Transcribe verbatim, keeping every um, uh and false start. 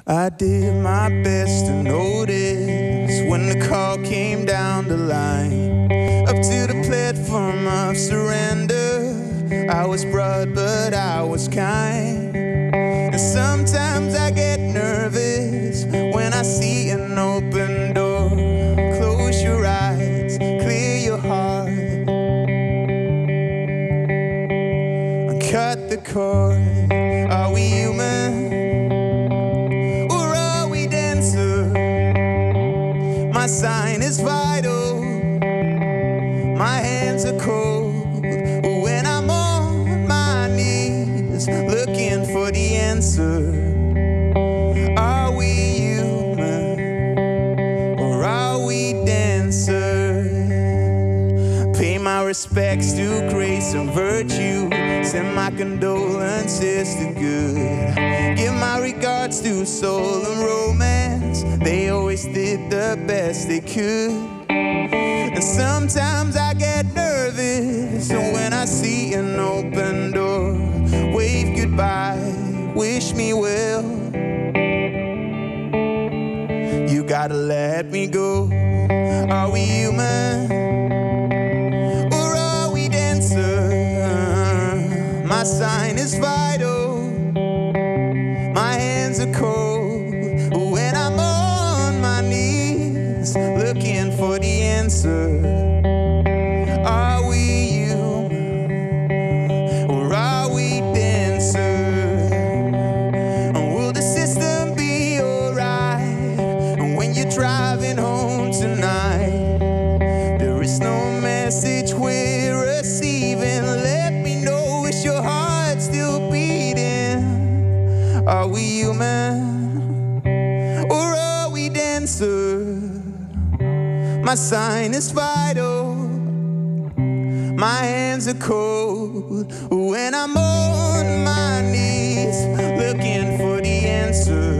I did my best to notice when the call came down the line, up to the platform of surrender. I was broad, but I was kind. And sometimes I get nervous when I see an open door. Close your eyes, clear your heart, and cut the cord. Are we human? My sign is vital, my hands are cold when I'm on my knees looking for the answer. Are we human or are we dancers? Pay my respects to grace and virtue, send my condolences to good, give my regards to soul and romance. They always did the best they could. And sometimes I get nervous when I see an open door. Wave goodbye, wish me well. You gotta let me go. Are we human or are we dancers? My sign is vital, my hands are cold when I'm on my knees looking for the answer. Are we human or are we dancers? And will the system be alright? And when you're driving home tonight, there is no message we're receiving. Let me know, is your heart still beating? Are we human or are we dancers? My sign is vital, my hands are cold when I'm on my knees looking for the answer.